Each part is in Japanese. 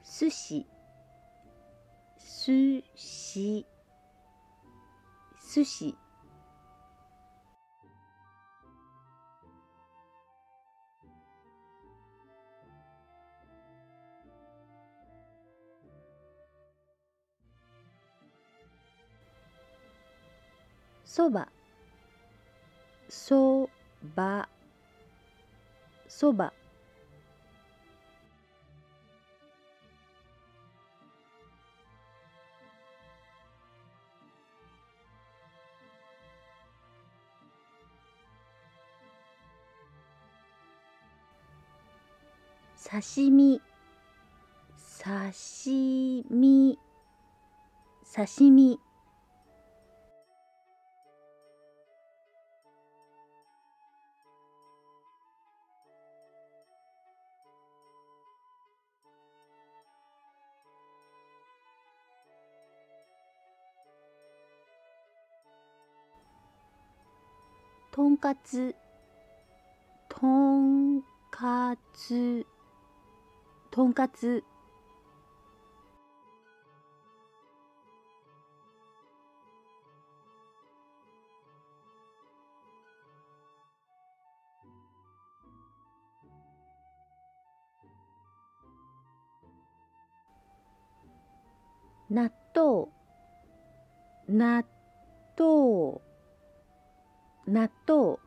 寿司、寿司、寿司。そば、そば、そば。刺身、刺身、刺身。とんかつ、とんかつ、とんかつ。納豆、納豆、納豆。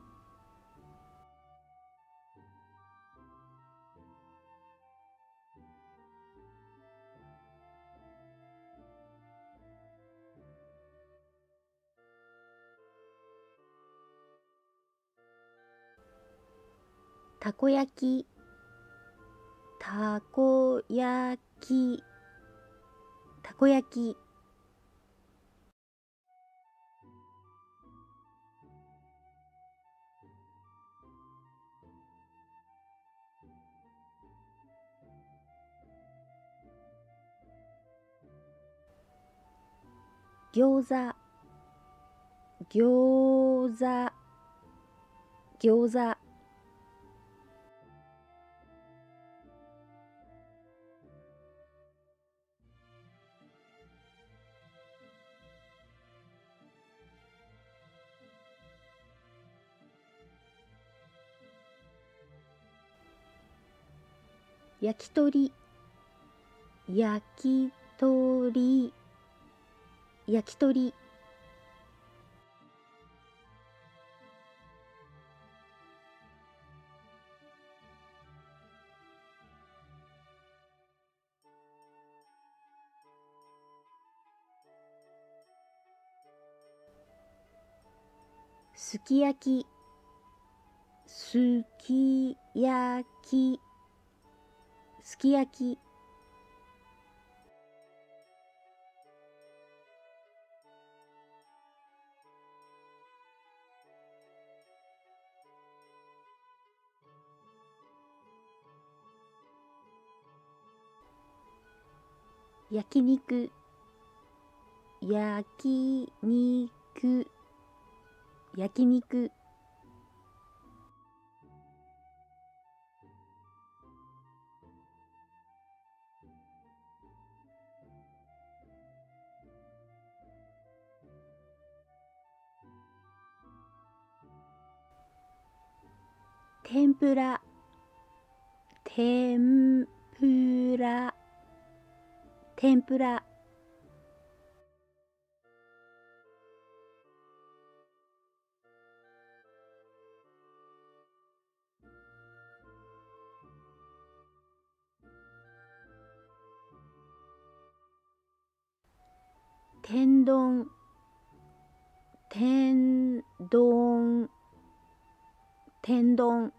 たこ焼き、たこ焼き、たこ焼き。餃子、餃子、餃子。焼き鳥、焼き鳥、焼き鳥。すき焼き、すき焼き、すき焼き。焼肉、焼肉、焼肉。天ぷら、天ぷら、天ぷら。天丼、天丼、天丼。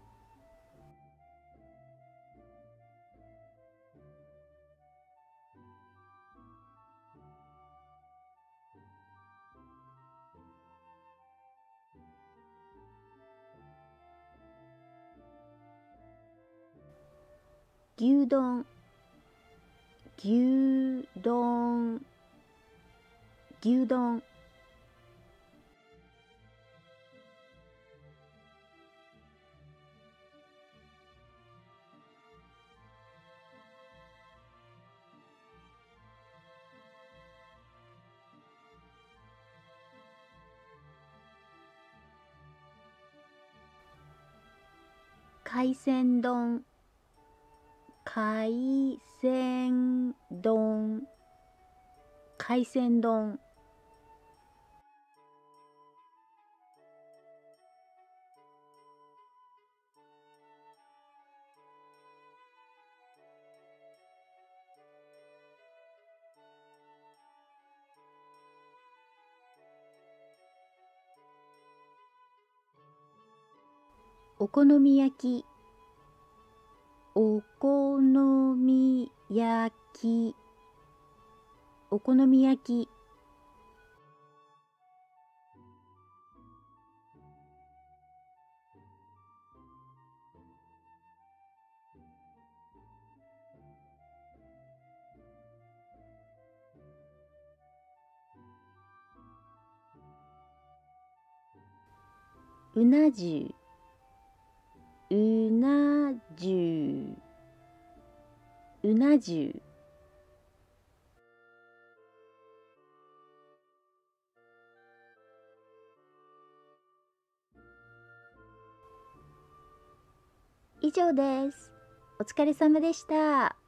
牛丼、牛丼、牛丼。 海鮮丼、海鮮丼、海鮮丼。お好み焼き、お好み焼き、お好み焼き。うな重、うな重、うな重。以上です。お疲れ様でした。